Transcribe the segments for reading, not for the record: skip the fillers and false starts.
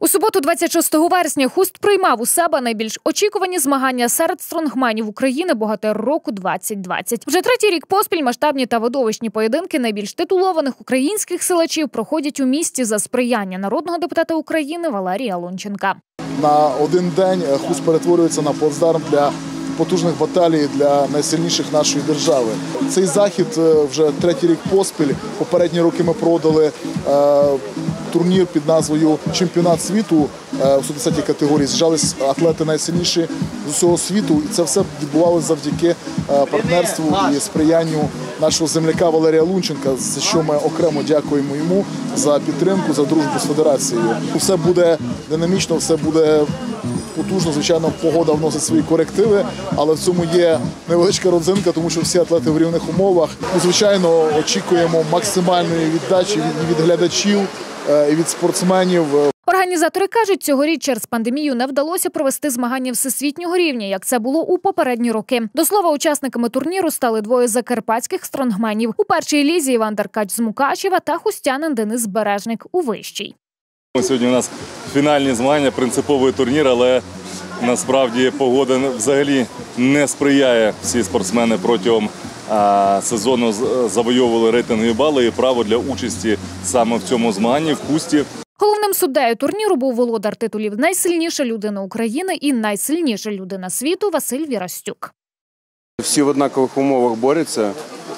У суботу, 26 вересня, Хуст приймав у себе найбільш очікувані змагання серед стронгменів України «Богатир року 2020». Вже третій рік поспіль масштабні та видовищні поєдинки найбільш титулованих українських силачів проходять у місті за сприяння народного депутата України Валерія Лунченка. На один день Хуст перетворюється на плацдарм для потужних баталій для найсильніших нашої держави. Цей захід вже третій рік поспіль. Попередні роки ми проводили турнір під назвою «Чемпіонат світу» в 110-й категорії. З'їжджались атлети найсильніші з усього світу. І це все відбувалося завдяки партнерству і сприянню нашого земляка Валерія Лунченка, за що ми окремо дякуємо йому за підтримку, за дружбу з федерацією. Все буде динамічно, все буде потужно. Звичайно, погода вносить свої корективи, але в цьому є невеличка родзинка, тому що всі атлети в рівних умовах. Ми, звичайно, очікуємо максимальної віддачі від глядачів і від спортсменів. Організатори кажуть, цьогоріч через пандемію не вдалося провести змагання всесвітнього рівня, як це було у попередні роки. До слова, учасниками турніру стали двоє закарпатських стронгменів. У першій лізі Іван Деркач з Мукачева та хустянин Денис Бережник у вищій. Сьогодні у нас фінальні змагання, принциповий турнір, але насправді погода взагалі не сприяє. Всі спортсмени протягом сезону завойовували рейтингові бали і право для участі саме в цьому змаганні в Хусті. Головним суддею турніру був володар титулів «Найсильніша людина України» і «Найсильніша людина світу» Василь Вірастюк. Всі в однакових умовах борються,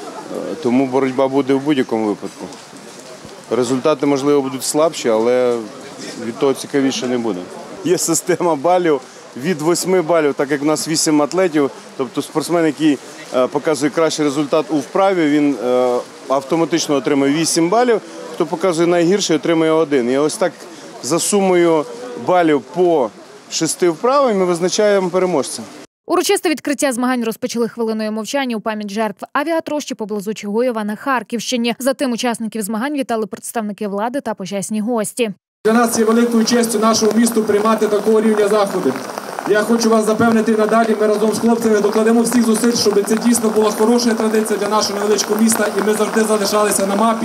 тому боротьба буде в будь-якому випадку. Результати, можливо, будуть слабші, але від того цікавіше не буде. Є система балів від 8 балів, так як в нас 8 атлетів, тобто спортсмен, який показує кращий результат у вправі, він автоматично отримує 8 балів, хто показує найгірший, отримує 1. І ось так за сумою балів по 6 вправам ми визначаємо переможця. Урочисте відкриття змагань розпочали хвилиною мовчання у пам'ять жертв авіатрощі поблизу Чугуєва на Харківщині. Затим учасників змагань вітали представники влади та почесні гості. Для нас є великою честю нашого місту приймати такого рівня заходи. Я хочу вас запевнити, надалі ми разом з хлопцями докладемо всіх зусиль, щоб це дійсно була хороша традиція для нашого невеличкого міста, і ми завжди залишалися на мапі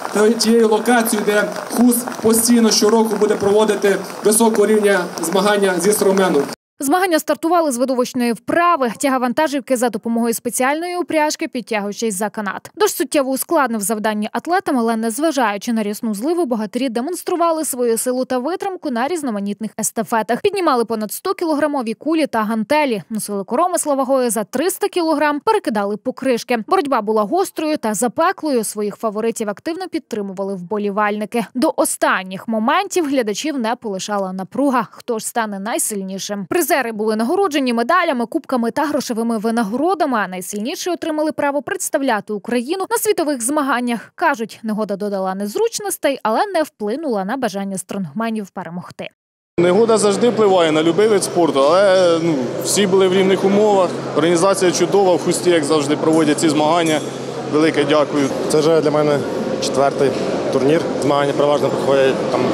тією локацією, де Хуст постійно щороку буде проводити високого рівня змагання зі стронгмену. Змагання стартували з видовищної вправи. Тяга вантажівки за допомогою спеціальної упряжки, підтягуючись за канат. Дощ суттєво ускладнив завдання атлетам, але незважаючи на рясну зливу, богатирі демонстрували свою силу та витримку на різноманітних естафетах. Піднімали понад 100-кілограмові кулі та гантелі, носили коромисла вагою за 300 кілограм, перекидали покришки. Боротьба була гострою та запеклою. Своїх фаворитів активно підтримували вболівальники. До останніх моментів глядачів не полишала напруга. Хто ж стане найсильнішим? Призери були нагороджені медалями, кубками та грошовими винагородами, а найсильніші отримали право представляти Україну на світових змаганнях. Кажуть, негода додала незручностей, але не вплинула на бажання стронгменів перемогти. Негода завжди впливає на будь-який вид спорту, але всі були в рівних умовах. Організація чудова, в Хусті, як завжди, проводять ці змагання. Велике дякую. Це вже для мене четвертий турнір. Змагання переважно проходять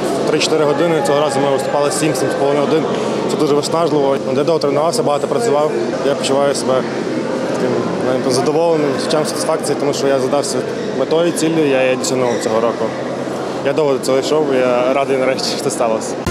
3-4 години. Цього разу ми виступали 7-7,5 годин. Це дуже виснажливо. Я довго тренувався, багато працював. Я почуваю себе таким задоволеним, відчуттям сатисфакції, тому що я задався метою, ціллю, я її досягнув цього року. Я довго до цього йшов, і я радий нарешті, що це сталося.